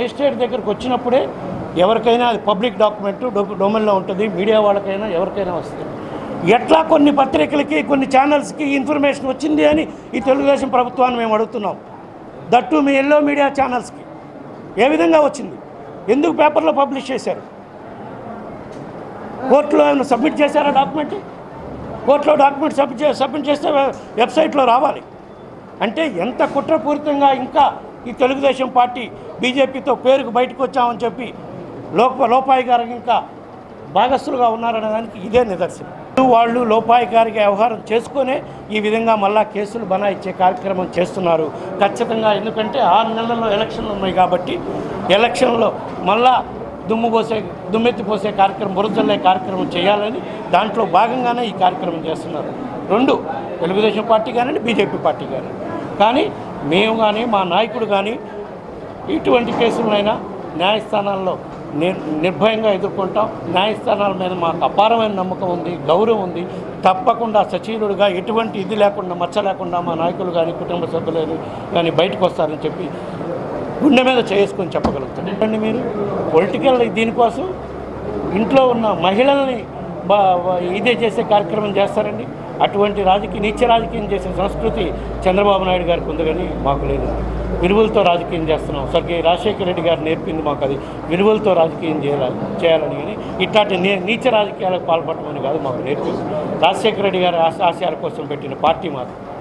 Magistrate దగ్గరకు వచ్చినప్పుడే ఎవరికైనా అది పబ్లిక్ డాక్యుమెంట్ డొమైన్లో ఉంటుంది, మీడియా వాళ్ళకైనా ఎవరికైనా వస్తుంది. ఎట్లా కొన్ని పత్రికలకి కొన్ని ఛానల్స్కి ఇన్ఫర్మేషన్ వచ్చింది అని ఈ తెలుగుదేశం ప్రభుత్వాన్ని మేము అడుగుతున్నాం. దట్టు మీ ఎల్లో మీడియా ఛానల్స్కి ఏ విధంగా వచ్చింది? ఎందుకు పేపర్లో పబ్లిష్ చేశారు? కోర్టులో ఏమైనా సబ్మిట్ చేశారా డాక్యుమెంట్? కోర్టులో డాక్యుమెంట్ సబ్మిట్ చేస్తే వెబ్సైట్లో రావాలి. అంటే ఎంత కుట్రపూరితంగా ఇంకా ఈ తెలుగుదేశం పార్టీ బీజేపీతో పేరుకు బయటకు వచ్చామని చెప్పి లోపాయికారికి ఇంకా భాగస్థులుగా ఉన్నారనే దానికి ఇదే నిదర్శనం. వాళ్ళు లోపాయికారికి వ్యవహారం చేసుకునే ఈ విధంగా మళ్ళా కేసులు బనాయిచ్చే కార్యక్రమం చేస్తున్నారు ఖచ్చితంగా. ఎందుకంటే 6 నెలల్లో ఎలక్షన్లు ఉన్నాయి కాబట్టి ఎలక్షన్లో మళ్ళా దుమ్మెత్తిపోసే కార్యక్రమం, బురదల్లే కార్యక్రమం చేయాలని దాంట్లో భాగంగానే ఈ కార్యక్రమం చేస్తున్నారు. రెండు తెలుగుదేశం పార్టీ కానివ్వండి, బీజేపీ పార్టీ కానివ్వండి. కానీ మేము కానీ మా నాయకుడు కానీ ఇటువంటి కేసులైనా న్యాయస్థానాల్లో నిర్భయంగా ఎదుర్కొంటాం. న్యాయస్థానాల మీద మాకు అపారమైన నమ్మకం ఉంది, గౌరవం ఉంది. తప్పకుండా సచీలుడుగా ఎటువంటి ఇది లేకుండా, మచ్చ లేకుండా మా నాయకులు కానీ కుటుంబ సభ్యులు కానీ బయటకు వస్తారని చెప్పి గుండె మీద చేసుకొని చెప్పగలుగుతాను. ఎందుకంటే మీరు పొలిటికల్ దీనికోసం ఇంట్లో ఉన్న మహిళల్ని ఇదే చేసే కార్యక్రమం చేస్తారండి. అటువంటి నీచ రాజకీయం చేసే సంస్కృతి చంద్రబాబు నాయుడు గారికి ఉంది, కానీ మాకు లేదు. విలువలతో రాజకీయం చేస్తున్నాం. స్వర్గీయ రాజశేఖర రెడ్డి గారు నేర్పింది మాకు అది. విలువలతో రాజకీయం చేయాలని, కానీ ఇట్లాంటి నీచ రాజకీయాలకు పాల్పడమని కాదు మాకు నేర్పింది. రాజశేఖర రెడ్డి గారి ఆశయాల కోసం పెట్టిన పార్టీ మాత్రం.